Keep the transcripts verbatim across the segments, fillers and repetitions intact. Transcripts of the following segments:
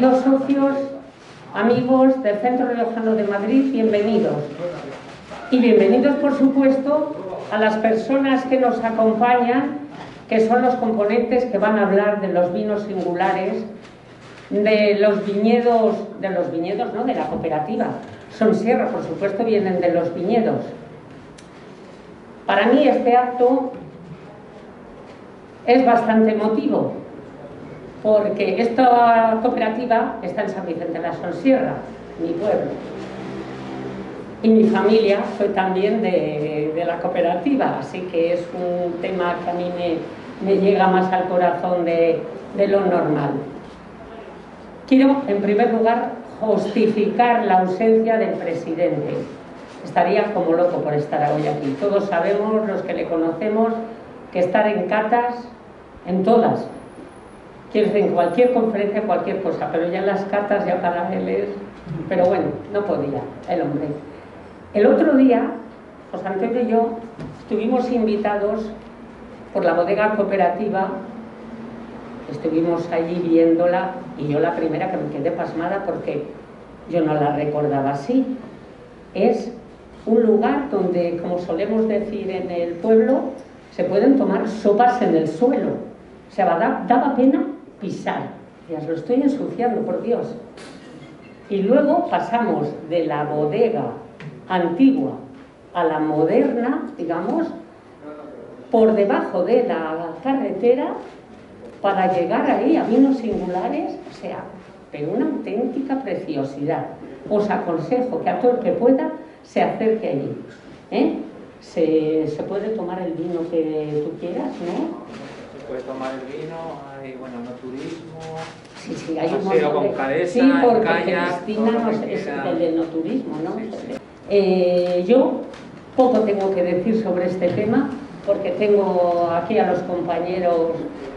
Queridos socios, amigos del Centro Riojano de Madrid, bienvenidos. Y bienvenidos, por supuesto, a las personas que nos acompañan, que son los componentes que van a hablar de los vinos singulares, de los viñedos, de los viñedos, no, de la cooperativa. Sonsierra, por supuesto, vienen de los viñedos. Para mí este acto es bastante emotivo, porque esta cooperativa está en San Vicente de la Sonsierra, mi pueblo. Y mi familia fue también de, de la cooperativa, así que es un tema que a mí me, me llega más al corazón de, de lo normal. Quiero, en primer lugar, justificar la ausencia del presidente. Estaría como loco por estar hoy aquí. Todos sabemos, los que le conocemos, que estar en catas, en todas, quiero decir, en cualquier conferencia, cualquier cosa, pero ya en las catas ya para él es... Pero bueno, no podía el hombre. El otro día, José Antonio y yo estuvimos invitados por la bodega cooperativa, estuvimos allí viéndola y yo la primera que me quedé pasmada porque yo no la recordaba así. Es un lugar donde, como solemos decir en el pueblo, se pueden tomar sopas en el suelo. O sea, da, daba pena pisar. Ya os lo estoy ensuciando, por Dios. Y luego pasamos de la bodega antigua a la moderna, digamos, por debajo de la carretera para llegar ahí a vinos singulares, o sea, pero una auténtica preciosidad. Os aconsejo que a todo el que pueda se acerque allí. ¿eh? Se, se puede tomar el vino que tú quieras, ¿no? Se puede tomar el vino, hay, bueno, no turismo, sí, sí, hay un paseo montón de... con cabeza, sí, porque kayak, Cristina no es quiera. el de no turismo, ¿no? Sí, sí. Eh, yo poco tengo que decir sobre este tema, porque tengo aquí a los compañeros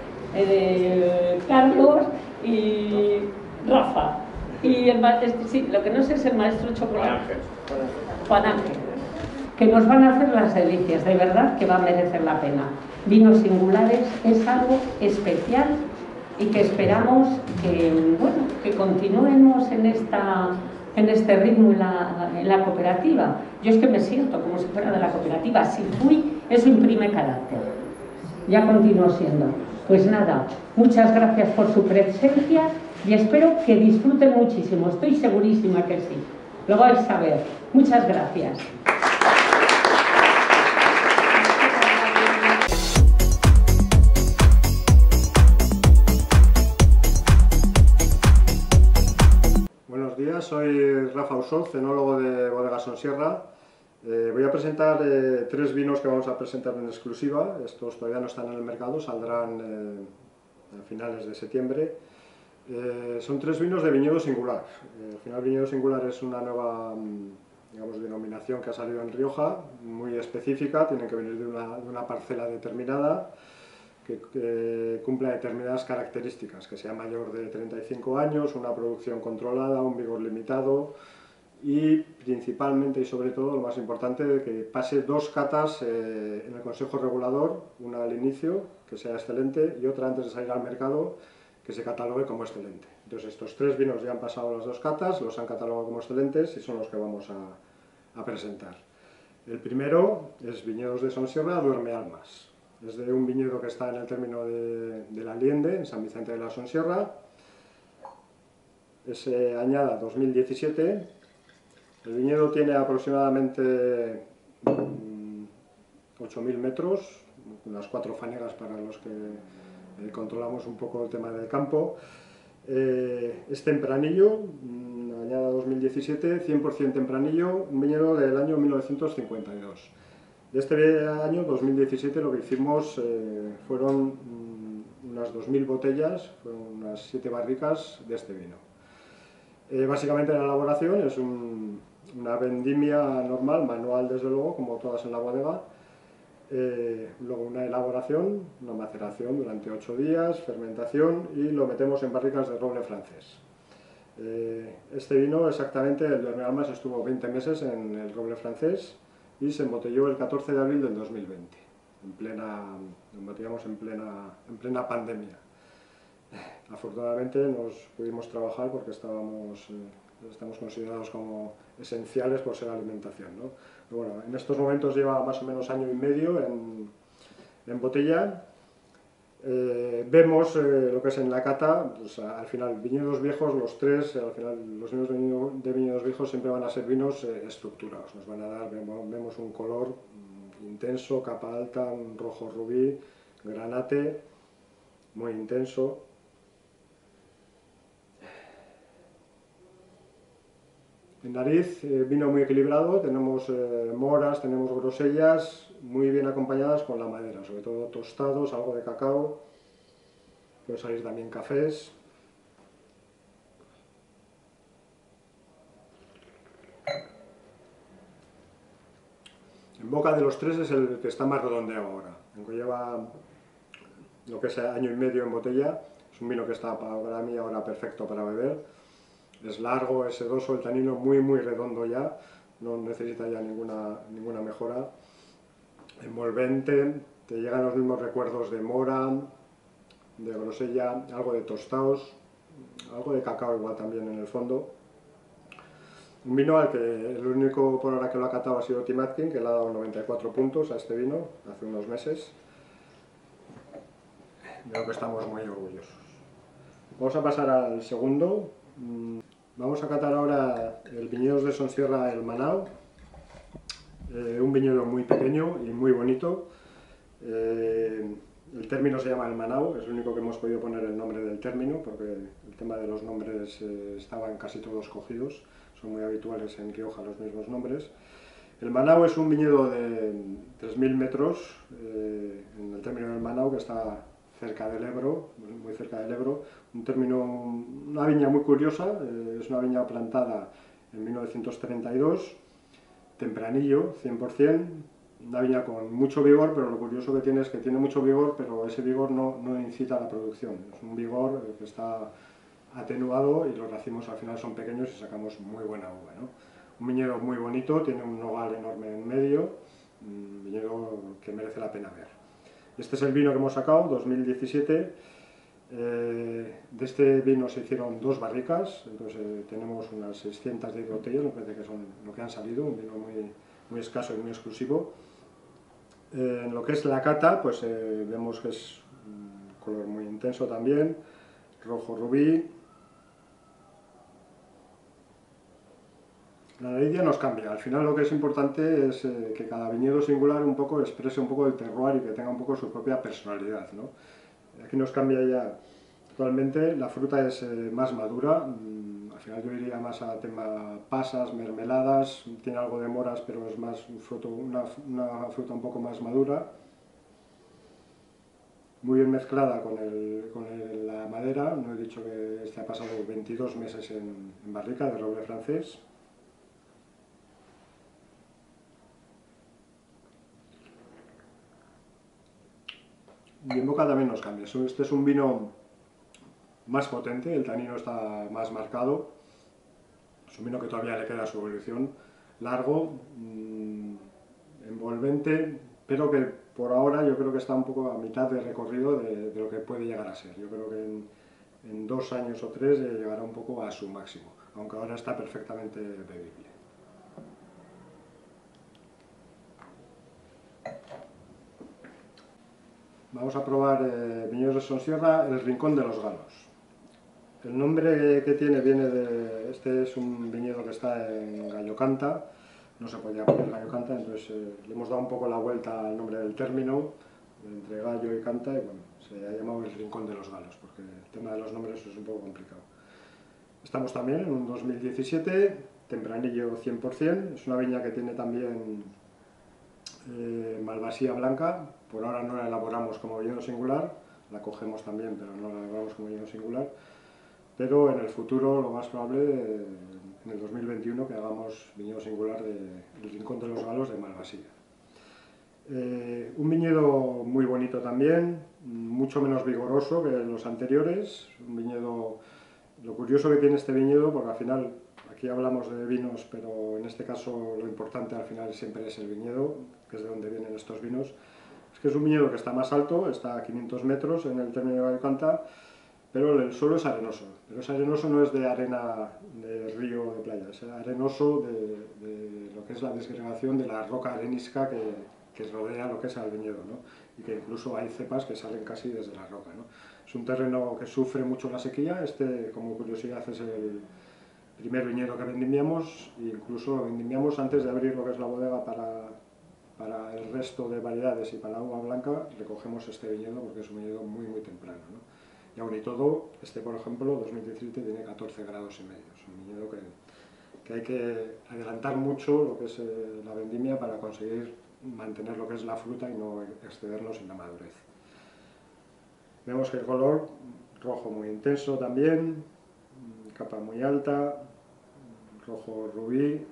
eh, Carlos y Rafa. Y el maestro, sí, lo que no sé es el maestro Chocolate, Juan Ángel, que nos van a hacer las delicias, de verdad que va a merecer la pena. Vinos singulares es algo especial y que esperamos que, bueno, que continuemos en, esta, en este ritmo en la, en la cooperativa. Yo es que me siento como si fuera de la cooperativa. Si fui, eso imprime carácter. Ya continúo siendo. Pues nada, muchas gracias por su presencia y espero que disfruten muchísimo. Estoy segurísima que sí. Lo vais a ver. Muchas gracias. Buenos días, soy Rafa Usoz, cenólogo de Bodega Sonsierra. Eh, voy a presentar eh, tres vinos que vamos a presentar en exclusiva. Estos todavía no están en el mercado, saldrán eh, a finales de septiembre. Eh, son tres vinos de viñedo singular. Eh, al final, viñedo singular es una nueva, digamos, denominación que ha salido en Rioja, muy específica, tienen que venir de una, de una parcela determinada, que, que cumpla determinadas características, que sea mayor de treinta y cinco años, una producción controlada, un vigor limitado y principalmente y sobre todo lo más importante, que pase dos catas eh, en el Consejo Regulador, una al inicio, que sea excelente, y otra antes de salir al mercado, que se catalogue como excelente. Entonces estos tres vinos ya han pasado las dos catas, los han catalogado como excelentes y son los que vamos a, a presentar. El primero es Viñedos de Sonsierra, Duerme Almas. Es de un viñedo que está en el término de, de la Liende, en San Vicente de la Sonsierra. Es eh, añada dos mil diecisiete. El viñedo tiene aproximadamente mmm, ocho mil metros, unas cuatro fanegas para los que eh, controlamos un poco el tema del campo. Eh, es tempranillo, mmm, añada dos mil diecisiete, cien por cien tempranillo, un viñedo del año mil novecientos cincuenta y dos. De este año, dos mil diecisiete, lo que hicimos eh, fueron mmm, unas dos mil botellas, fueron unas siete barricas de este vino. Eh, básicamente la elaboración es un, una vendimia normal, manual desde luego, como todas en la bodega. Eh, luego una elaboración, una maceración durante ocho días, fermentación y lo metemos en barricas de roble francés. Eh, este vino exactamente, el Duerme Almas, estuvo veinte meses en el roble francés y se embotelló el catorce de abril del dos mil veinte, en plena, lo embotellamos en plena, en plena pandemia. Afortunadamente nos pudimos trabajar porque estábamos, eh, estamos considerados como esenciales por ser alimentación, ¿no? Pero bueno, en estos momentos lleva más o menos año y medio en, en botella. Eh, vemos eh, lo que es en la cata, pues, al final viñedos viejos, los tres, al final los vinos de, viñedo, de viñedos viejos siempre van a ser vinos eh, estructurados, nos van a dar, vemos, vemos un color mm, intenso, capa alta, un rojo rubí, granate, muy intenso. En nariz, eh, vino muy equilibrado, tenemos eh, moras, tenemos grosellas, muy bien acompañadas con la madera, sobre todo tostados, algo de cacao, puede salir también cafés. En boca de los tres es el que está más redondeado ahora, aunque lleva lo que es año y medio en botella, es un vino que está para mí ahora perfecto para beber. Es largo, es sedoso, el tanino muy muy redondo ya, no necesita ya ninguna, ninguna mejora. Envolvente, te llegan los mismos recuerdos de mora, de grosella, algo de tostados, algo de cacao igual también en el fondo. Un vino al que el único por ahora que lo ha catado ha sido Tim Atkin, que le ha dado noventa y cuatro puntos a este vino hace unos meses. De lo que estamos muy orgullosos. Vamos a pasar al segundo. Vamos a catar ahora el Viñedos de Sonsierra El Manao, eh, un viñedo muy pequeño y muy bonito. Eh, el término se llama El Manao, es el único que hemos podido poner el nombre del término, porque el tema de los nombres eh, estaban casi todos cogidos, son muy habituales en Rioja los mismos nombres. El Manao es un viñedo de tres mil metros, eh, en el término del Manao, que está cerca del Ebro, muy cerca del Ebro, un término, una viña muy curiosa, eh, es una viña plantada en mil novecientos treinta y dos, tempranillo, cien por cien, una viña con mucho vigor, pero lo curioso que tiene es que tiene mucho vigor, pero ese vigor no, no incita a la producción, es un vigor que está atenuado y los racimos al final son pequeños y sacamos muy buena uva, ¿no? Un viñedo muy bonito, tiene un nogal enorme en medio, un viñedo que merece la pena ver. Este es el vino que hemos sacado, dos mil diecisiete. Eh, de este vino se hicieron dos barricas, entonces eh, tenemos unas seiscientas diez botellas, me parece que son lo que han salido, un vino muy, muy escaso y muy exclusivo. Eh, en lo que es la cata, pues eh, vemos que es un color muy intenso también, rojo rubí. La nariz ya nos cambia, al final lo que es importante es eh, que cada viñedo singular un poco exprese un poco el terroir y que tenga un poco su propia personalidad, ¿no? Aquí nos cambia ya totalmente, la fruta es eh, más madura, mmm, al final yo iría más a tema pasas, mermeladas, tiene algo de moras pero es más un fruto, una, una fruta un poco más madura, muy bien mezclada con, el, con el, la madera, no he dicho que este ha pasado veintidós meses en, en barrica de roble francés. Y en boca también nos cambia. Este es un vino más potente, el tanino está más marcado. Es un vino que todavía le queda su evolución. Largo, mmm, envolvente, pero que por ahora yo creo que está un poco a mitad de recorrido de, de lo que puede llegar a ser. Yo creo que en, en dos años o tres llegará un poco a su máximo, aunque ahora está perfectamente bebible. Vamos a probar eh, Viñedos de Sonsierra, El Rincón de los Galos. El nombre que tiene viene de... Este es un viñedo que está en Gallocanta, no se podía poner Gallocanta, entonces eh, le hemos dado un poco la vuelta al nombre del término, entre Gallo y Canta, y bueno, se ha llamado El Rincón de los Galos, porque el tema de los nombres es un poco complicado. Estamos también en un dos mil diecisiete, tempranillo cien por cien, es una viña que tiene también Eh, Malvasía blanca, por ahora no la elaboramos como viñedo singular, la cogemos también, pero no la elaboramos como viñedo singular, pero en el futuro lo más probable, eh, en el dos mil veintiuno, que hagamos viñedo singular de El Rincón de los Galos de Malvasía. Eh, un viñedo muy bonito también, mucho menos vigoroso que los anteriores, un viñedo, lo curioso que tiene este viñedo, porque al final aquí hablamos de vinos, pero en este caso lo importante al final siempre es el viñedo, que es de donde vienen estos vinos. Es que es un viñedo que está más alto, está a quinientos metros en el término de Gallocanta, pero el suelo es arenoso. Pero es arenoso, no es de arena de río o de playa, es arenoso de, de lo que es la desgregación de la roca arenisca que, que rodea lo que es el viñedo, ¿no? Y que incluso hay cepas que salen casi desde la roca, ¿no? Es un terreno que sufre mucho la sequía. Este, como curiosidad, es el primer viñedo que vendimiamos, e incluso lo vendimiamos antes de abrir lo que es la bodega para, para el resto de variedades y para la uva blanca. Recogemos este viñedo porque es un viñedo muy muy temprano, ¿no? Y aún y todo, este por ejemplo, dos mil diecisiete tiene catorce grados y medio. Es un viñedo que, que hay que adelantar mucho lo que es eh, la vendimia para conseguir mantener lo que es la fruta y no excedernos en la madurez. Vemos que el color rojo muy intenso también, capa muy alta, rojo rubí.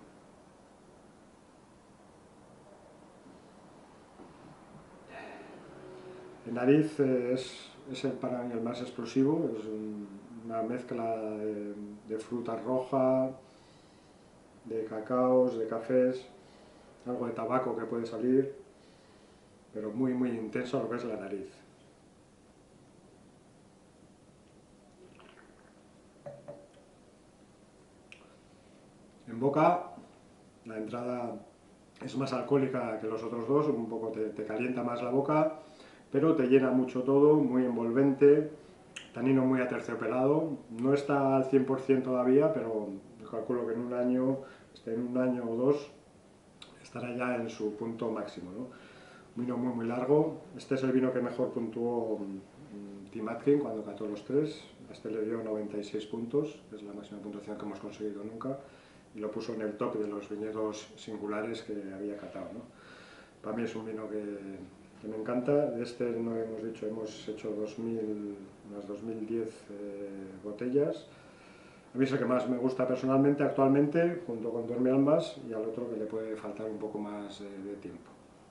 El nariz eh, es, es el, para mí el más explosivo, es un, una mezcla de, de fruta roja, de cacaos, de cafés, algo de tabaco que puede salir, pero muy muy intenso lo que es la nariz. En boca, la entrada es más alcohólica que los otros dos, un poco te, te calienta más la boca, pero te llena mucho todo, muy envolvente, tanino muy aterciopelado. No está al cien por cien todavía, pero yo calculo que en un año, este, en un año o dos, estará ya en su punto máximo, ¿no? Un vino muy muy largo. Este es el vino que mejor puntuó um, Tim Atkin cuando cató los tres. A este le dio noventa y seis puntos, que es la máxima puntuación que hemos conseguido nunca, y lo puso en el top de los viñedos singulares que había catado, ¿no? Para mí es un vino que, que me encanta. De este, no hemos dicho, hemos hecho dos mil, unas dos mil diez eh, botellas. A mí es el que más me gusta personalmente actualmente, junto con Duerme Almas, y al otro que le puede faltar un poco más eh, de tiempo.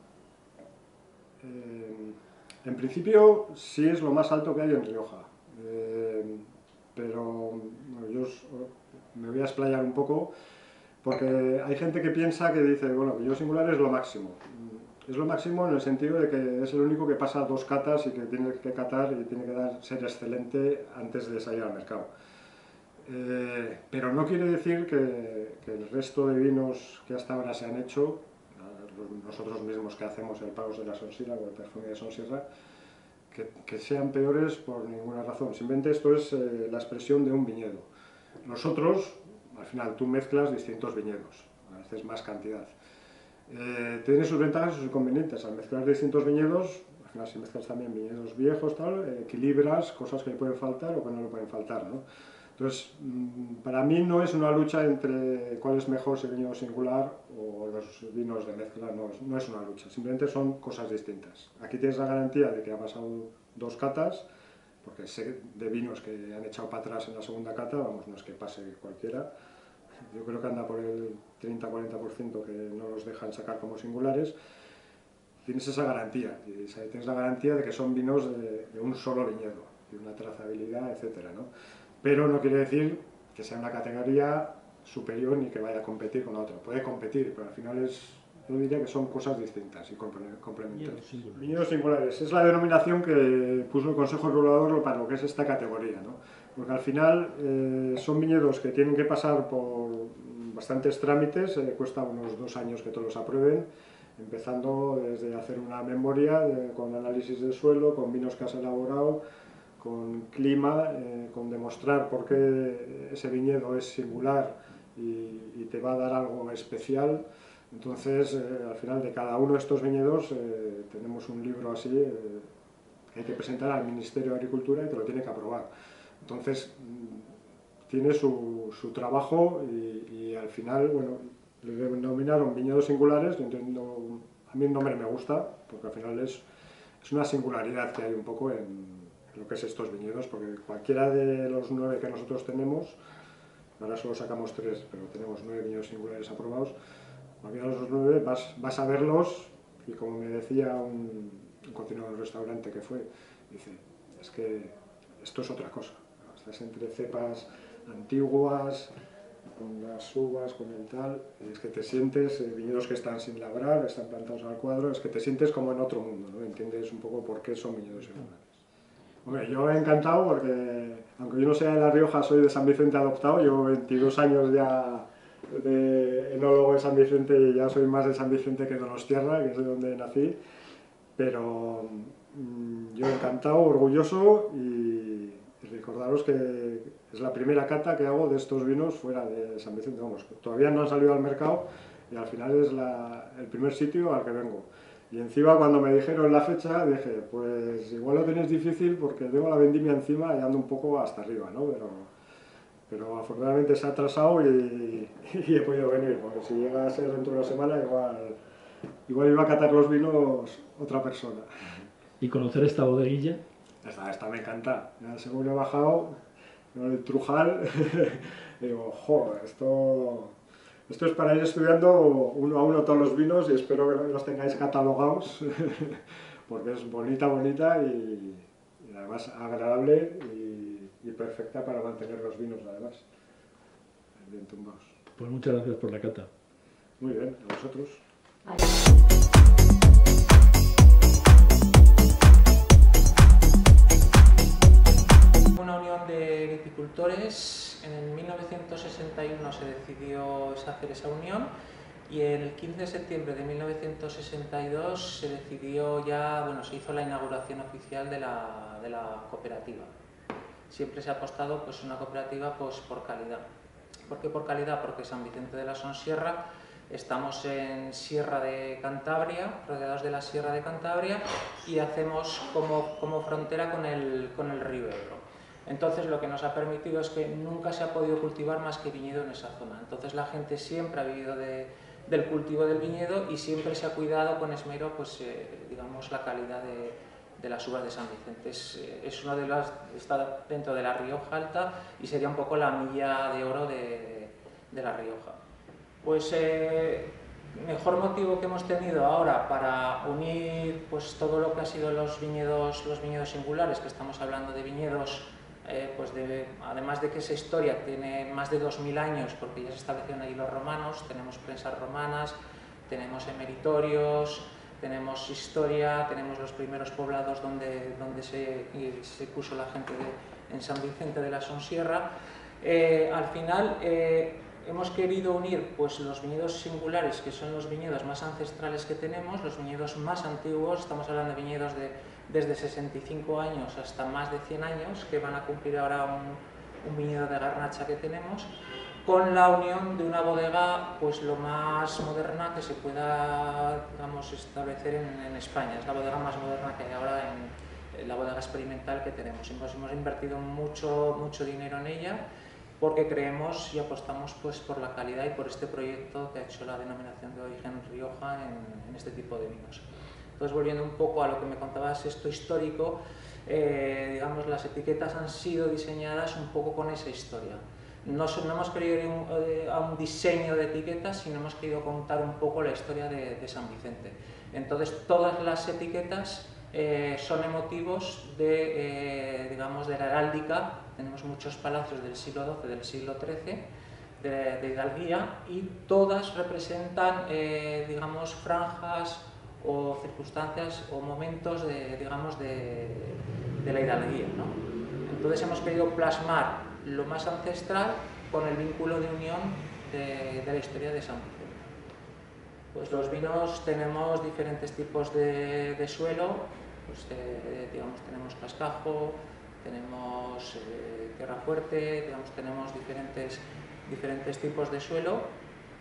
Eh, en principio sí es lo más alto que hay en Rioja, eh, pero bueno, yo os, me voy a explayar un poco, porque hay gente que piensa que dice, bueno, viñedo singular es lo máximo. Es lo máximo en el sentido de que es el único que pasa dos catas y que tiene que catar y tiene que dar, ser excelente antes de salir al mercado. Eh, pero no quiere decir que, que el resto de vinos que hasta ahora se han hecho, nosotros mismos que hacemos el Pagos de la Sonsierra o el Perfume de Sonsierra, que, que sean peores por ninguna razón. Simplemente esto es eh, la expresión de un viñedo. Nosotros, al final, tú mezclas distintos viñedos, a veces más cantidad. Eh, tiene sus ventajas y sus inconvenientes. Al mezclar distintos viñedos, al final si mezclas también viñedos viejos, tal, eh, equilibras cosas que le pueden faltar o que no le pueden faltar, ¿no? Entonces, para mí no es una lucha entre cuál es mejor, si el viñedo singular o los vinos de mezcla, no es, no es una lucha, simplemente son cosas distintas. Aquí tienes la garantía de que ha pasado dos catas, porque sé de vinos que han echado para atrás en la segunda cata, vamos, no es que pase cualquiera. Yo creo que anda por el treinta a cuarenta por ciento que no los dejan sacar como singulares. Tienes esa garantía, y tienes la garantía de que son vinos de, de un solo viñedo, de una trazabilidad, etcétera, ¿no? Pero no quiere decir que sea una categoría superior ni que vaya a competir con otra. Puede competir, pero al final es, yo diría que son cosas distintas y complementarias. Viñedos singulares es la denominación que puso el Consejo Regulador para lo que es esta categoría, ¿no? Porque al final eh, son viñedos que tienen que pasar por bastantes trámites, eh, cuesta unos dos años que todos los aprueben, empezando desde hacer una memoria de, con análisis del suelo, con vinos que has elaborado, con clima, eh, con demostrar por qué ese viñedo es singular y, y te va a dar algo especial. Entonces, eh, al final de cada uno de estos viñedos eh, tenemos un libro así eh, que hay que presentar al Ministerio de Agricultura y te lo tiene que aprobar. Entonces, tiene su, su trabajo y, y al final, bueno, le denominaron viñedos singulares. Yo entiendo, a mí el nombre me gusta, porque al final es, es una singularidad que hay un poco en lo que es estos viñedos, porque cualquiera de los nueve que nosotros tenemos, ahora solo sacamos tres, pero tenemos nueve viñedos singulares aprobados, cualquiera de los nueve vas, vas a verlos y como me decía un, un cocinero del restaurante que fue, dice, es que esto es otra cosa, estás entre cepas antiguas, con las uvas, con el tal, es que te sientes, eh, viñedos que están sin labrar, están plantados al cuadro, es que te sientes como en otro mundo, ¿no? Entiendes un poco por qué son viñedos singulares. Hombre, yo he encantado porque, aunque yo no sea de La Rioja, soy de San Vicente adoptado, llevo veintidós años ya de enólogo de San Vicente y ya soy más de San Vicente que de Donostierra, que es de donde nací, pero mmm, yo encantado, orgulloso y, y recordaros que es la primera cata que hago de estos vinos fuera de San Vicente, vamos, todavía no han salido al mercado y al final es la, el primer sitio al que vengo. Y encima cuando me dijeron la fecha dije, pues igual lo tenéis difícil porque tengo la vendimia encima y ando un poco hasta arriba, ¿no? Pero, pero afortunadamente se ha atrasado y, y he podido venir, porque si llega a ser dentro de una semana igual, igual iba a catar los vinos otra persona. ¿Y conocer esta bodeguilla? Esta, esta me encanta, ya según he bajado, el Trujal, digo, jo, esto... Esto es para ir estudiando uno a uno todos los vinos y espero que los tengáis catalogados porque es bonita, bonita y, y además agradable y, y perfecta para mantener los vinos además, bien tumbados. Pues muchas gracias por la cata. Muy bien, a vosotros. Una unión de viticultores. En mil novecientos sesenta y uno se decidió hacer esa unión y el quince de septiembre de mil novecientos sesenta y dos se decidió ya, bueno, se hizo la inauguración oficial de la, de la cooperativa. Siempre se ha apostado pues una cooperativa pues por calidad. ¿Por qué por calidad? Porque San Vicente de la Sonsierra, estamos en Sierra de Cantabria, rodeados de la Sierra de Cantabria y hacemos como, como frontera con el, con el río Ebro. Entonces lo que nos ha permitido es que nunca se ha podido cultivar más que viñedo en esa zona. Entonces la gente siempre ha vivido de, del cultivo del viñedo y siempre se ha cuidado con esmero, pues, eh, digamos, la calidad de, de las uvas de San Vicente. Es, es uno de las, está dentro de la Rioja Alta y sería un poco la milla de oro de, de la Rioja. Pues eh, mejor motivo que hemos tenido ahora para unir pues todo lo que ha sido los viñedos, los viñedos singulares, que estamos hablando de viñedos. Eh, pues de, además de que esa historia tiene más de dos mil años, porque ya se establecieron ahí los romanos, tenemos prensas romanas, tenemos emeritorios, tenemos historia, tenemos los primeros poblados donde, donde se, se puso la gente de, en San Vicente de la Sonsierra. Eh, al final eh, hemos querido unir pues, los viñedos singulares, que son los viñedos más ancestrales que tenemos, los viñedos más antiguos, estamos hablando de viñedos de desde sesenta y cinco años hasta más de cien años, que van a cumplir ahora un, un viñedo de Garnacha que tenemos, con la unión de una bodega pues lo más moderna que se pueda, digamos, establecer en, en España. Es la bodega más moderna que hay ahora en, en la bodega experimental que tenemos. Hemos, hemos invertido mucho, mucho dinero en ella porque creemos y apostamos pues, por la calidad y por este proyecto que ha hecho la denominación de origen Rioja en, en este tipo de vinos. Entonces, volviendo un poco a lo que me contabas, esto histórico, eh, digamos, las etiquetas han sido diseñadas un poco con esa historia. No, no hemos querido ir un, eh, a un diseño de etiquetas, sino hemos querido contar un poco la historia de, de San Vicente. Entonces, todas las etiquetas eh, son emotivos de, eh, digamos, de la heráldica. Tenemos muchos palacios del siglo doce, del siglo trece, de, de hidalguía, y todas representan, eh, digamos, franjas o circunstancias o momentos de, digamos, de, de la hidalguía, ¿no? Entonces hemos querido plasmar lo más ancestral con el vínculo de unión de, de la historia de San Vicente. Pues los vinos tenemos diferentes tipos de, de suelo, pues, eh, digamos, tenemos cascajo, tenemos eh, tierra fuerte, digamos, tenemos diferentes, diferentes tipos de suelo.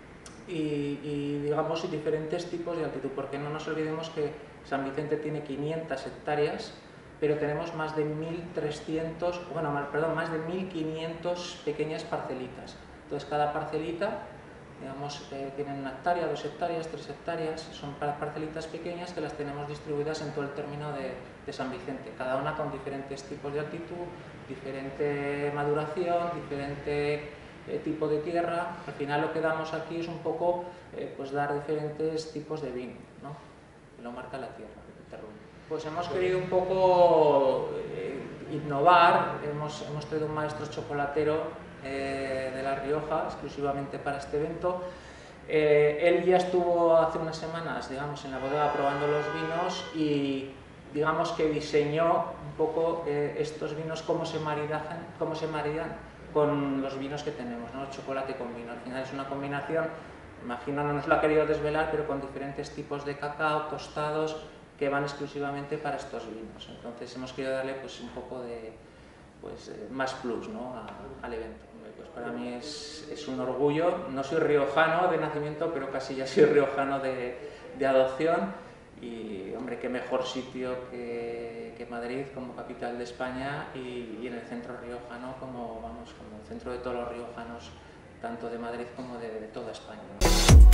Y, y digamos diferentes tipos de altitud, porque no nos olvidemos que San Vicente tiene quinientas hectáreas, pero tenemos más de mil trescientos, bueno, perdón, más de mil quinientas pequeñas parcelitas. Entonces cada parcelita, digamos, eh, tiene una hectárea, dos hectáreas, tres hectáreas, son parcelitas pequeñas que las tenemos distribuidas en todo el término de, de San Vicente, cada una con diferentes tipos de altitud, diferente maduración, diferente Eh, tipo de tierra. Al final lo que damos aquí es un poco eh, pues dar diferentes tipos de vino, ¿no? Que lo marca la tierra, el terruño. Pues hemos querido un poco eh, innovar, hemos, hemos traído un maestro chocolatero eh, de La Rioja exclusivamente para este evento. Eh, él ya estuvo hace unas semanas, digamos, en la bodega probando los vinos y digamos que diseñó un poco eh, estos vinos, cómo se maridan, cómo se maridan con los vinos que tenemos, ¿no? El chocolate con vino. Al final es una combinación, imagino no nos lo ha querido desvelar, pero con diferentes tipos de cacao, tostados, que van exclusivamente para estos vinos. Entonces hemos querido darle pues, un poco de pues, eh, más plus, ¿no? a, al evento. Pues para mí es, es un orgullo. No soy riojano de nacimiento, pero casi ya soy riojano de, de adopción. Y, hombre, qué mejor sitio que, que Madrid como capital de España y, y en el centro riojano como, vamos, como el centro de todos los riojanos, tanto de Madrid como de, de toda España, ¿no?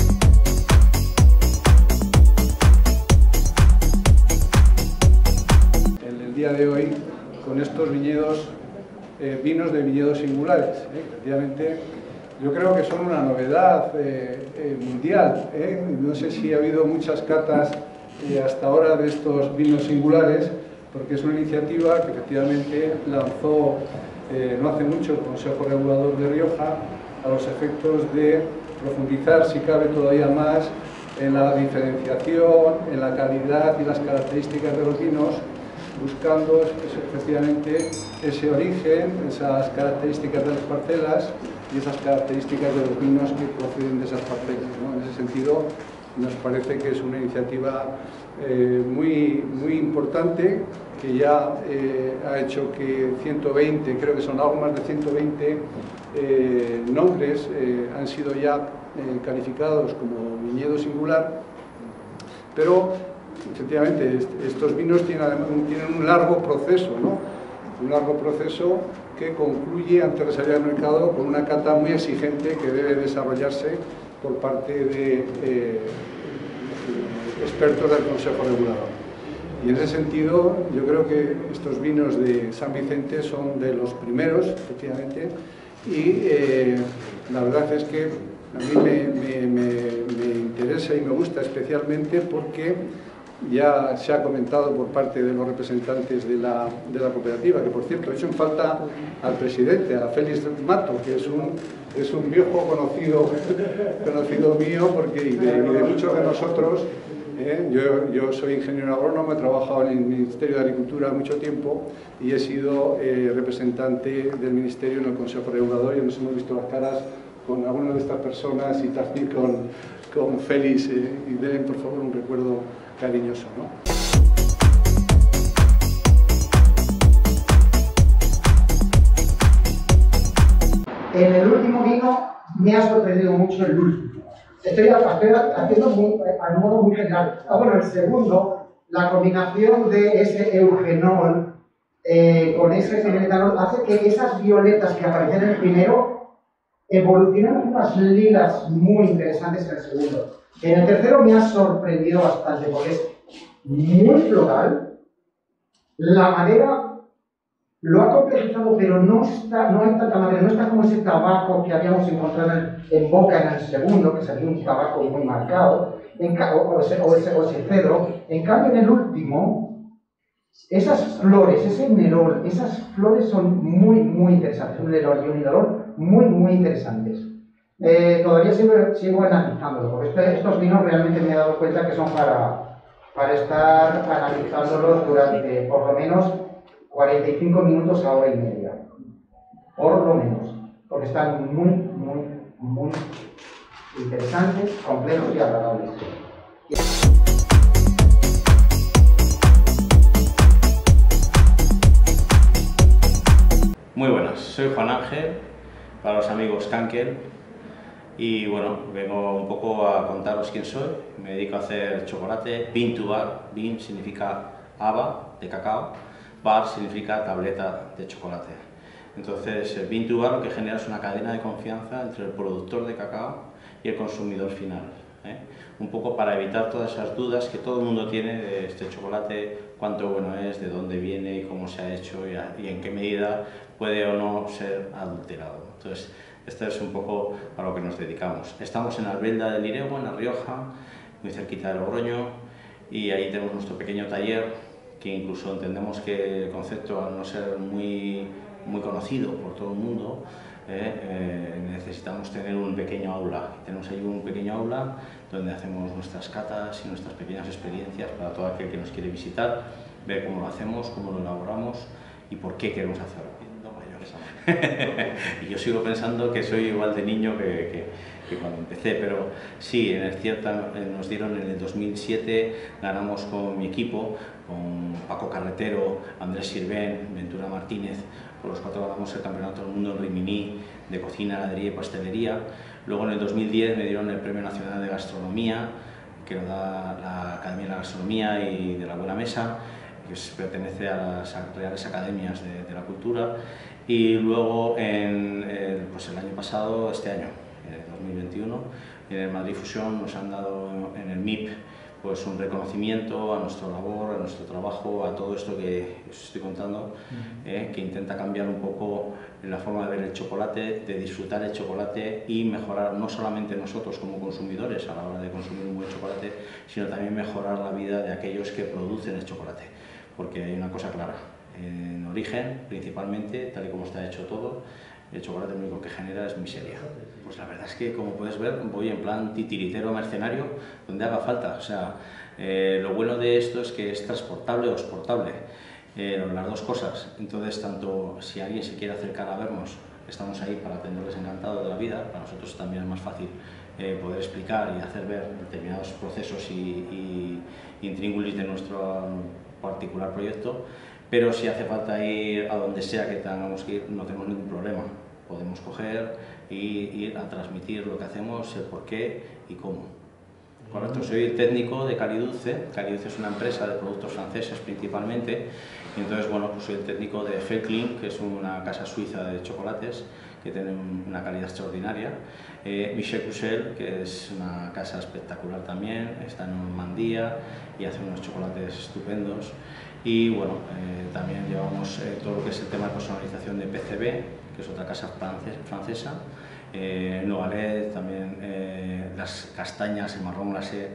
En el día de hoy, con estos viñedos, eh, vinos de viñedos singulares, ¿eh? Efectivamente, yo creo que son una novedad eh, eh, mundial. ¿eh? No sé si ha habido muchas catas eh, hasta ahora de estos vinos singulares, porque es una iniciativa que efectivamente lanzó eh, no hace mucho el Consejo Regulador de Rioja a los efectos de profundizar, si cabe todavía más, en la diferenciación, en la calidad y las características de los vinos, buscando efectivamente ese origen, esas características de las parcelas y esas características de los vinos que proceden de esas parcelas, ¿no? En ese sentido, nos parece que es una iniciativa eh, muy, muy importante, que ya eh, ha hecho que ciento veinte, creo que son algo más de ciento veinte eh, nombres eh, han sido ya eh, calificados como viñedo singular, pero efectivamente estos vinos tienen, además, tienen un largo proceso, ¿no? Un largo proceso que concluye antes de salir al mercado con una cata muy exigente que debe desarrollarse por parte de eh, expertos del Consejo Regulador. Y en ese sentido, yo creo que estos vinos de San Vicente son de los primeros, efectivamente, y eh, la verdad es que a mí me, me, me, me interesa y me gusta especialmente porque ya se ha comentado por parte de los representantes de la, de la cooperativa, que por cierto, he hecho en falta al presidente, a Félix Mato, que es un, es un viejo conocido, conocido mío, porque, y, de, y de muchos de nosotros. ¿eh? Yo, yo soy ingeniero agrónomo, he trabajado en el Ministerio de Agricultura mucho tiempo y he sido eh, representante del Ministerio en el Consejo Regulador, y nos hemos visto las caras con algunas de estas personas y también con, con Félix, eh, y den por favor un recuerdo cariñoso, ¿no? En el último vino me ha sorprendido mucho el último. Estoy haciendo muy, a modo muy general. Ah, bueno, el segundo, la combinación de ese eugenol eh, con ese feniletanol hace que esas violetas que aparecen en el primero evolucionan unas lilas muy interesantes en el segundo. En el tercero me ha sorprendido bastante porque es muy floral. La madera lo ha complejizado, pero no, está, no hay tanta madera, no está como ese tabaco que habíamos encontrado en, en boca en el segundo, que sería un tabaco muy marcado, en, o, o, ese, o, ese, o ese cedro. En cambio, en el último, esas flores, ese nerol, esas flores son muy, muy interesantes. Un nerol y un hidrol muy, muy interesantes. Eh, todavía sigo, sigo analizándolo, porque este, estos vinos realmente me he dado cuenta que son para, para estar analizándolos durante por lo menos cuarenta y cinco minutos a hora y media. Por lo menos, porque están muy, muy, muy interesantes, complejos y agradables. Muy buenas, soy Juan Ángel, para los amigos Cankel, y bueno, vengo un poco a contaros quién soy. Me dedico a hacer chocolate, bean to bar. Bean significa haba, de cacao, bar significa tableta de chocolate. Entonces, bean to bar lo que genera es una cadena de confianza entre el productor de cacao y el consumidor final, ¿eh? Un poco para evitar todas esas dudas que todo el mundo tiene de este chocolate, cuánto bueno es, de dónde viene y cómo se ha hecho y, a, y en qué medida puede o no ser adulterado. Entonces, esto es un poco a lo que nos dedicamos. Estamos en Albelda del Lirego, en La Rioja, muy cerquita de Logroño, y ahí tenemos nuestro pequeño taller, que incluso entendemos que el concepto, al no ser muy, muy conocido por todo el mundo, Eh, eh, necesitamos tener un pequeño aula. Tenemos ahí un pequeño aula donde hacemos nuestras catas y nuestras pequeñas experiencias para todo aquel que nos quiere visitar, ver cómo lo hacemos, cómo lo elaboramos y por qué queremos hacerlo. Y yo sigo pensando que soy igual de niño que, que, que cuando empecé, pero sí, en el Cierta nos dieron en el dos mil siete, ganamos con mi equipo, con Paco Carretero, Andrés Sirven, Ventura Martínez, por los cuatro ganamos el Campeonato del Mundo en Rimini de cocina, heladería y pastelería. Luego en el dos mil diez me dieron el Premio Nacional de Gastronomía, que lo da la Academia de la Gastronomía y de la Buena Mesa, que pertenece a las Reales Academias de, de la Cultura. Y luego, en el, pues el año pasado, este año, en dos mil veintiuno, en el Madrid Fusión nos han dado en el M I P pues un reconocimiento a nuestra labor, a nuestro trabajo, a todo esto que os estoy contando, eh, que intenta cambiar un poco la forma de ver el chocolate, de disfrutar el chocolate y mejorar no solamente nosotros como consumidores a la hora de consumir un buen chocolate, sino también mejorar la vida de aquellos que producen el chocolate, porque hay una cosa clara. En origen, principalmente, tal y como está hecho todo, el chocolate lo único que genera es miseria. Pues la verdad es que, como puedes ver, voy en plan titiritero mercenario, donde haga falta. O sea, eh, lo bueno de esto es que es transportable o exportable, eh, las dos cosas. Entonces, tanto si alguien se quiere acercar a vernos, estamos ahí para atenderles encantados de la vida. Para nosotros también es más fácil eh, poder explicar y hacer ver determinados procesos y, y intríngulis de nuestro particular proyecto. Pero si hace falta ir a donde sea que tengamos que ir, no tenemos ningún problema. Podemos coger y ir a transmitir lo que hacemos, el por qué y cómo. Correcto, soy el técnico de Calidulce. Calidulce es una empresa de productos franceses principalmente. Y entonces, bueno, pues soy el técnico de Felklin, que es una casa suiza de chocolates que tiene una calidad extraordinaria. Eh, Michel Couchel, que es una casa espectacular también, está en Normandía y hace unos chocolates estupendos. Y bueno, eh, también llevamos eh, todo lo que es el tema de personalización de P C B, que es otra casa francesa, eh, Noalet, también eh, las castañas, el marrón glacé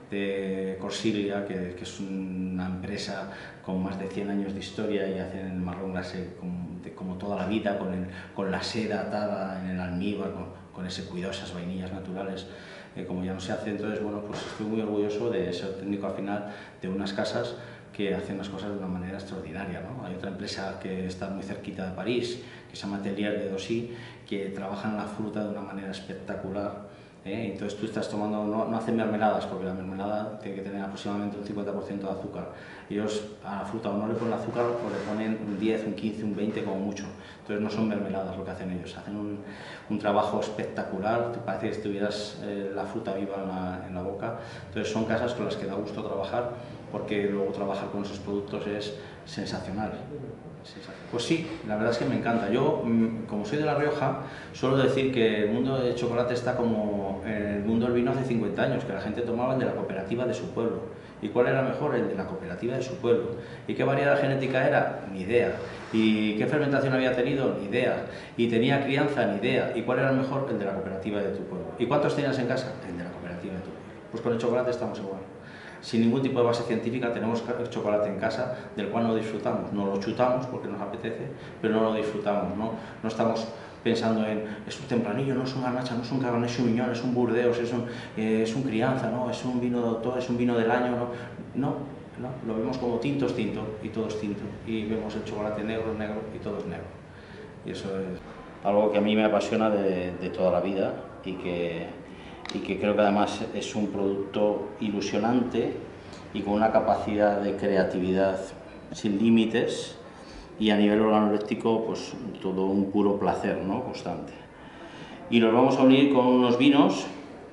de Corsilia, que, que es una empresa con más de cien años de historia y hacen el marrón glacé como, de, como toda la vida, con, el, con la seda atada en el almíbar, con, con ese cuidado, esas vainillas naturales, eh, como ya no se hace. Entonces, bueno, pues estoy muy orgulloso de ser técnico al final de unas casas que hacen las cosas de una manera extraordinaria, ¿no? Hay otra empresa que está muy cerquita de París, que se llama Atelier de Dosy, que trabajan la fruta de una manera espectacular, ¿eh? Entonces tú estás tomando, no, no hacen mermeladas, porque la mermelada tiene que tener aproximadamente un cincuenta por ciento de azúcar. Ellos a la fruta o no le ponen azúcar o le ponen un diez, un quince, un veinte como mucho. Entonces no son mermeladas lo que hacen ellos, hacen un, un trabajo espectacular, te parece que tuvieras eh, la fruta viva en la, en la boca. Entonces son casas con las que da gusto trabajar, porque luego trabajar con esos productos es sensacional. Pues sí, la verdad es que me encanta. Yo, como soy de La Rioja, suelo decir que el mundo del chocolate está como en el mundo del vino hace cincuenta años, que la gente tomaba el de la cooperativa de su pueblo. ¿Y cuál era mejor? El de la cooperativa de su pueblo. ¿Y qué variedad genética era? Ni idea. ¿Y qué fermentación había tenido? Ni idea. ¿Y tenía crianza? Ni idea. ¿Y cuál era el mejor? El de la cooperativa de tu pueblo. ¿Y cuántos tenías en casa? El de la cooperativa de tu pueblo. Pues con el chocolate estamos igual. Sin ningún tipo de base científica tenemos chocolate en casa del cual no disfrutamos, no lo chutamos porque nos apetece, pero no lo disfrutamos, no, no estamos pensando en es un tempranillo, no es un garnacha, no es un cabernet sauvignon, es un burdeos, es un, eh, es un crianza, no, es un vino de autor, es un vino del año, no, no, no, lo vemos como tinto es tinto y todo es tinto, y vemos el chocolate negro, negro y todo es negro, y eso es algo que a mí me apasiona de, de toda la vida y que y que creo que además es un producto ilusionante y con una capacidad de creatividad sin límites y a nivel organoléptico pues todo un puro placer, ¿no? Constante. Y los vamos a unir con unos vinos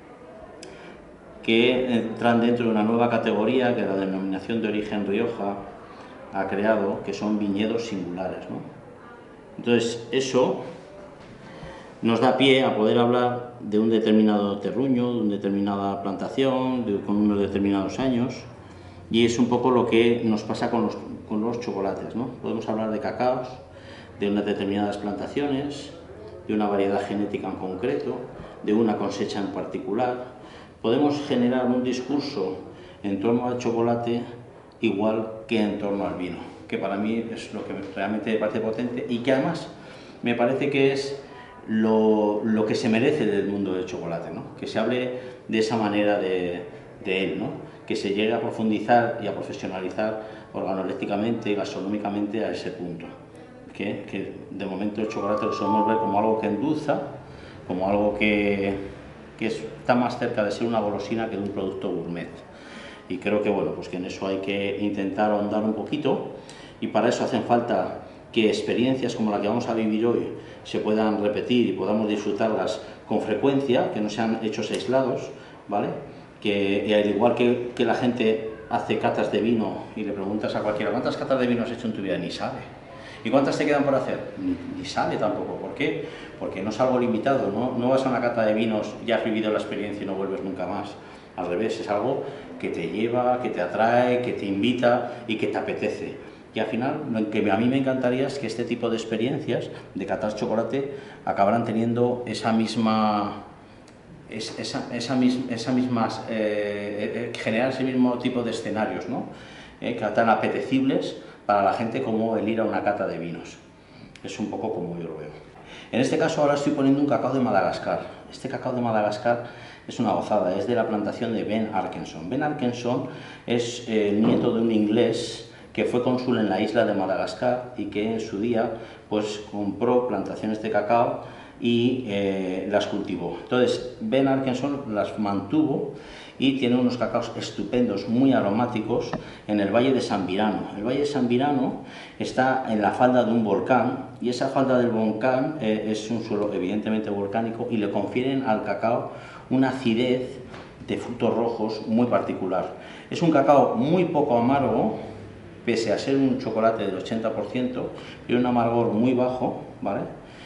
que entran dentro de una nueva categoría que la Denominación de Origen Rioja ha creado, que son viñedos singulares, ¿no? Entonces eso nos da pie a poder hablar de un determinado terruño, de una determinada plantación, de, con unos determinados años, y es un poco lo que nos pasa con los, con los chocolates, ¿no? Podemos hablar de cacaos, de unas determinadas plantaciones, de una variedad genética en concreto, de una cosecha en particular. Podemos generar un discurso en torno al chocolate igual que en torno al vino, que para mí es lo que realmente me parece potente y que además me parece que es lo, lo que se merece del mundo del chocolate, ¿no? Que se hable de esa manera de, de él, ¿no? Que se llegue a profundizar y a profesionalizar organolépticamente y gastronómicamente a ese punto. Que, que de momento el chocolate lo solemos ver como algo que endulza, como algo que, que está más cerca de ser una golosina que de un producto gourmet. Y creo que, bueno, pues que en eso hay que intentar ahondar un poquito, y para eso hacen falta que experiencias como la que vamos a vivir hoy se puedan repetir y podamos disfrutarlas con frecuencia, que no sean hechos aislados, ¿vale? Que al igual que, que la gente hace catas de vino y le preguntas a cualquiera ¿cuántas catas de vino has hecho en tu vida? Ni sabe. ¿Y cuántas te quedan por hacer? Ni, ni sabe tampoco. ¿Por qué? Porque no es algo limitado, ¿no? No vas a una cata de vinos, ya has vivido la experiencia y no vuelves nunca más. Al revés, es algo que te lleva, que te atrae, que te invita y que te apetece. Y al final, lo que a mí me encantaría es que este tipo de experiencias de catar chocolate acabaran teniendo esa misma, esa, esa, esa, mis, esa mismas, eh, eh, generar ese mismo tipo de escenarios, ¿no? Eh, que tan apetecibles para la gente como el ir a una cata de vinos. Es un poco como yo lo veo. En este caso ahora estoy poniendo un cacao de Madagascar. Este cacao de Madagascar es una gozada, es de la plantación de Ben Arkenson. Ben Arkenson es eh, el nieto de un inglés que fue cónsul en la isla de Madagascar y que en su día pues compró plantaciones de cacao y eh, las cultivó. Entonces Ben Arkenson las mantuvo y tiene unos cacaos estupendos, muy aromáticos, en el Valle de San Virano. El Valle de San Virano está en la falda de un volcán, y esa falda del volcán eh, es un suelo evidentemente volcánico, y le confieren al cacao una acidez de frutos rojos muy particular. Es un cacao muy poco amargo, pese a ser un chocolate del ochenta por ciento, tiene un amargor muy bajo, ¿vale?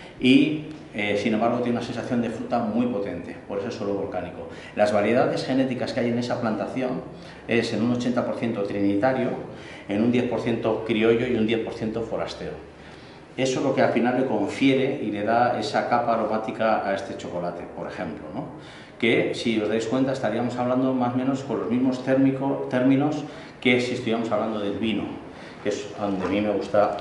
Y eh, sin embargo tiene una sensación de fruta muy potente, por eso es suelo volcánico. Las variedades genéticas que hay en esa plantación es en un ochenta por ciento trinitario, en un diez por ciento criollo y un diez por ciento forastero. Eso es lo que al final le confiere y le da esa capa aromática a este chocolate, por ejemplo, ¿no? Que si os dais cuenta estaríamos hablando más o menos con los mismos térmico, términos que si estuviéramos hablando del vino, que es donde a mí me gusta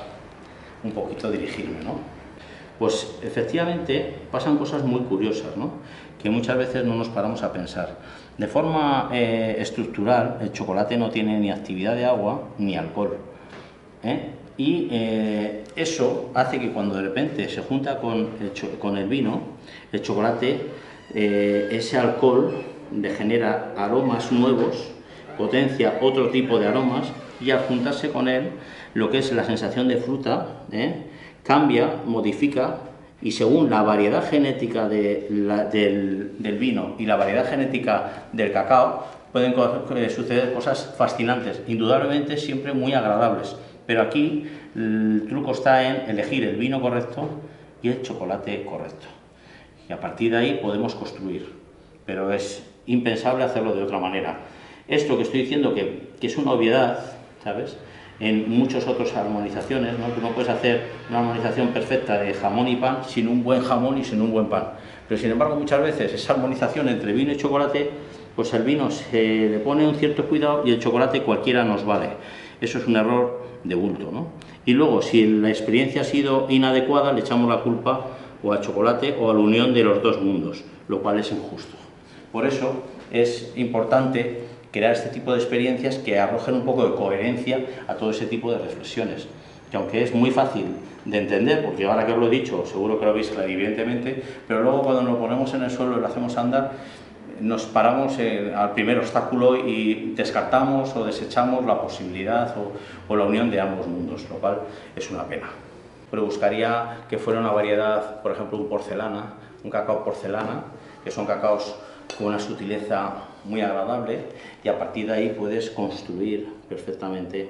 un poquito dirigirme, ¿no? Pues efectivamente pasan cosas muy curiosas, ¿no? Que muchas veces no nos paramos a pensar. De forma eh, estructural, el chocolate no tiene ni actividad de agua ni alcohol, ¿eh? Y eh, eso hace que cuando de repente se junta con el, con el vino, el chocolate, eh, ese alcohol le genera aromas nuevos, potencia otro tipo de aromas, y al juntarse con él, lo que es la sensación de fruta, ¿eh? cambia, modifica, y según la variedad genética de la, del, del vino y la variedad genética del cacao, pueden suceder cosas fascinantes, indudablemente siempre muy agradables. Pero aquí el truco está en elegir el vino correcto y el chocolate correcto. Y a partir de ahí podemos construir, pero es impensable hacerlo de otra manera. Esto que estoy diciendo que, que es una obviedad, ¿sabes? En muchas otras armonizaciones, ¿no? Tú no puedes hacer una armonización perfecta de jamón y pan sin un buen jamón y sin un buen pan. Pero sin embargo muchas veces esa armonización entre vino y chocolate, pues al vino se le pone un cierto cuidado y el chocolate cualquiera nos vale. Eso es un error de bulto, ¿no? Y luego, si la experiencia ha sido inadecuada, le echamos la culpa o al chocolate o a la unión de los dos mundos, lo cual es injusto. Por eso es importante crear este tipo de experiencias que arrojen un poco de coherencia a todo ese tipo de reflexiones, que aunque es muy fácil de entender, porque ahora que os lo he dicho, seguro que lo veis clarividentemente, pero luego cuando nos ponemos en el suelo y lo hacemos andar, nos paramos en, al primer obstáculo y descartamos o desechamos la posibilidad o, o la unión de ambos mundos, lo cual es una pena. Pero buscaría que fuera una variedad, por ejemplo, un porcelana, un cacao porcelana, que son cacaos con una sutileza muy agradable, y a partir de ahí puedes construir perfectamente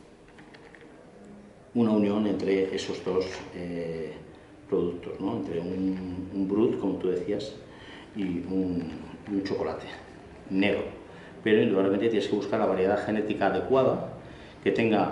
una unión entre esos dos eh, productos, ¿no? Entre un, un brut, como tú decías, y un, un chocolate negro. Pero indudablemente tienes que buscar la variedad genética adecuada, que tenga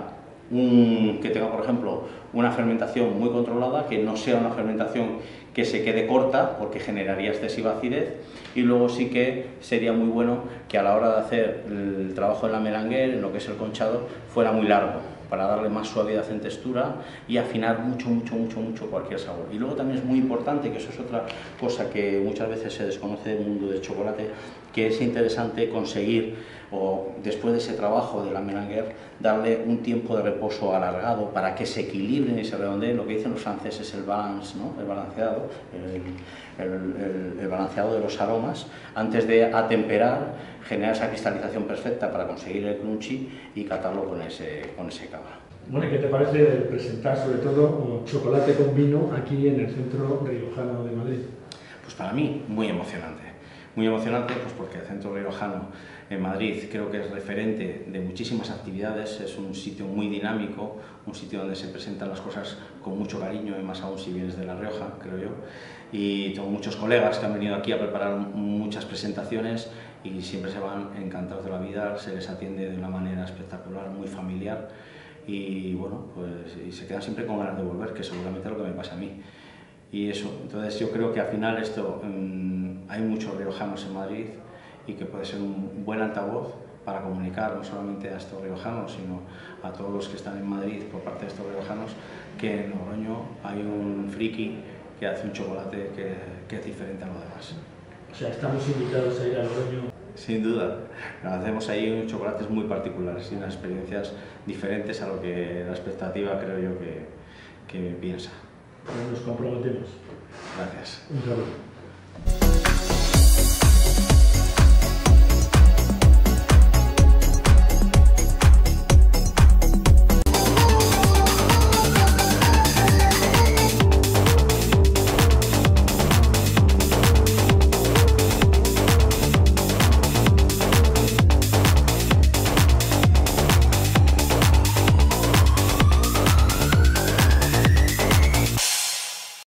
un, que tenga, por ejemplo, una fermentación muy controlada, que no sea una fermentación que se quede corta porque generaría excesiva acidez, y luego sí que sería muy bueno que a la hora de hacer el trabajo en la melanguer, en lo que es el conchado, fuera muy largo, para darle más suavidad en textura y afinar mucho, mucho, mucho, mucho cualquier sabor. Y luego también es muy importante, que eso es otra cosa que muchas veces se desconoce del mundo del chocolate, que es interesante conseguir, o después de ese trabajo de la melanguer, darle un tiempo de reposo alargado para que se equilibren y se redondeen, lo que dicen los franceses, el balance, ¿no? El balanceado, el, el, el, el balanceado de los aromas, antes de atemperar, generar esa cristalización perfecta para conseguir el crunchy y catarlo con ese, con ese cava. Bueno, ¿y qué te parece presentar sobre todo chocolate con vino aquí en el centro riojano de Madrid? Pues para mí, muy emocionante. Muy emocionante pues porque el Centro Riojano en Madrid creo que es referente de muchísimas actividades, es un sitio muy dinámico, un sitio donde se presentan las cosas con mucho cariño, y más aún si vienes de La Rioja, creo yo. Y tengo muchos colegas que han venido aquí a preparar muchas presentaciones y siempre se van encantados de la vida, se les atiende de una manera espectacular, muy familiar, y bueno, pues y se quedan siempre con ganas de volver, que seguramente es lo que me pasa a mí. Y eso, entonces yo creo que al final esto, mmm, hay muchos riojanos en Madrid y que puede ser un buen altavoz para comunicar no solamente a estos riojanos, sino a todos los que están en Madrid por parte de estos riojanos, que en Logroño hay un friki que hace un chocolate que, que es diferente a lo demás. O sea, estamos invitados a ir a Logroño. Sin duda, hacemos ahí unos chocolates muy particulares y unas experiencias diferentes a lo que la expectativa creo yo que, que piensa. Nos comprometemos. Gracias. Un saludo.